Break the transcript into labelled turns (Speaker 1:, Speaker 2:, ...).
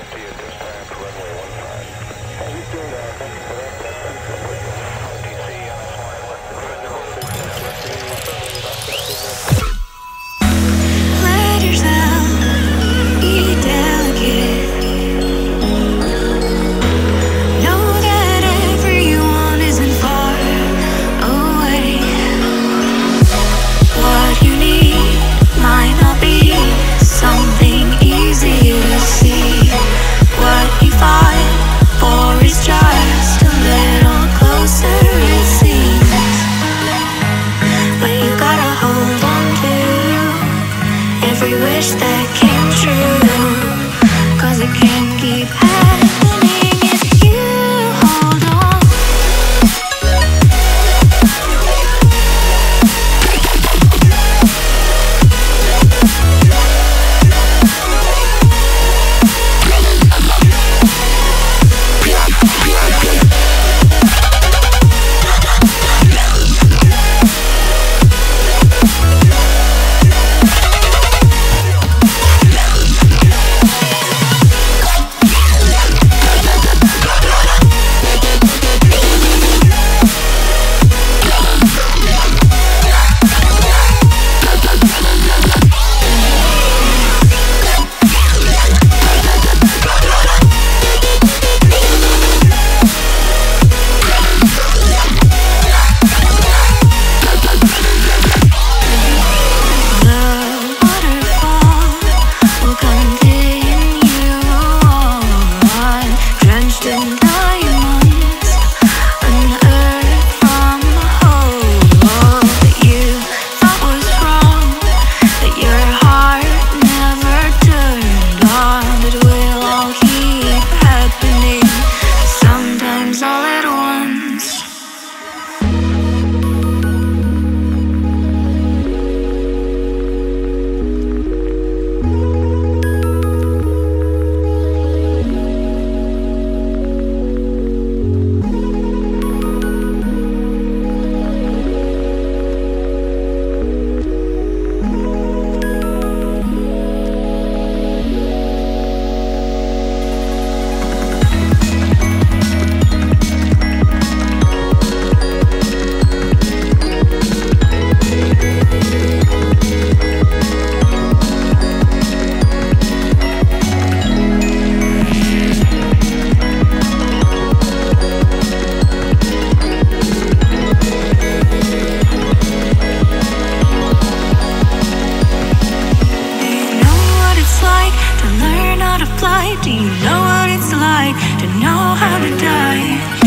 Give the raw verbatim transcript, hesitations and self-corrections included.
Speaker 1: Letters out, be delicate. Know that everyone isn't far away. What you need might not be something easy to see. What you fight for is just a little closer, it seems. But you gotta hold on to every wish that came true, 'cause it can't keep happening if you hold on. Do you know what it's like to know how to die?